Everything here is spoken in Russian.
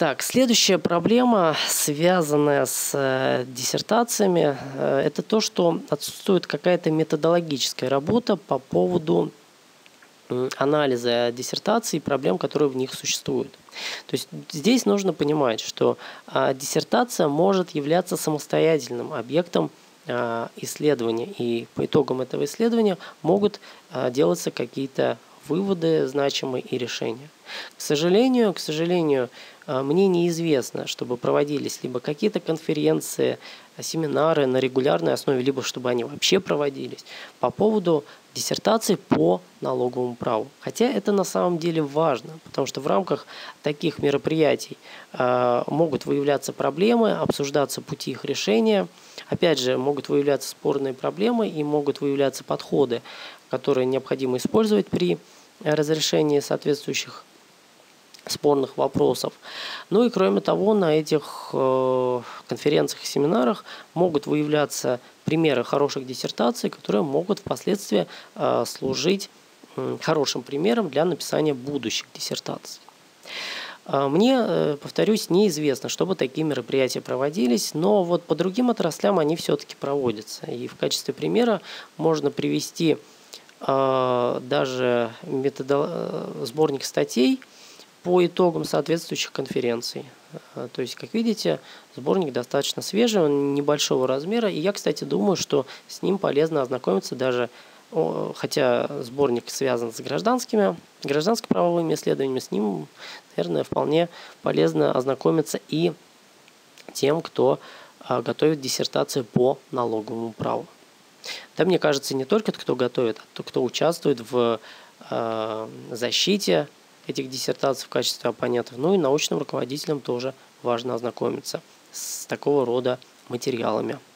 Так, следующая проблема, связанная с диссертациями, это то, что отсутствует какая-то методологическая работа по поводу анализа диссертаций и проблем, которые в них существуют. То есть здесь нужно понимать, что диссертация может являться самостоятельным объектом исследования, и по итогам этого исследования могут делаться какие-то выводы значимые и решения. К сожалению, мне неизвестно, чтобы проводились либо какие-то конференции, семинары на регулярной основе, либо чтобы они вообще проводились по поводу диссертаций по налоговому праву. Хотя это на самом деле важно, потому что в рамках таких мероприятий могут выявляться проблемы, обсуждаться пути их решения. Опять же, могут выявляться спорные проблемы и могут выявляться подходы, которые необходимо использовать при разрешении соответствующих спорных вопросов. Ну и кроме того, на этих конференциях и семинарах могут выявляться примеры хороших диссертаций, которые могут впоследствии служить хорошим примером для написания будущих диссертаций. Мне, повторюсь, неизвестно, чтобы такие мероприятия проводились, но вот по другим отраслям они все-таки проводятся. И в качестве примера можно привести даже сборник статей по итогам соответствующих конференций. То есть, как видите, сборник достаточно свежий, он небольшого размера. И я, кстати, думаю, что с ним полезно ознакомиться даже, хотя сборник связан с гражданско-правовыми исследованиями, с ним, наверное, вполне полезно ознакомиться и тем, кто готовит диссертации по налоговому праву. Да, мне кажется, не только кто готовит, а тот, кто участвует в защите этих диссертаций в качестве оппонентов. Ну и научным руководителям тоже важно ознакомиться с такого рода материалами.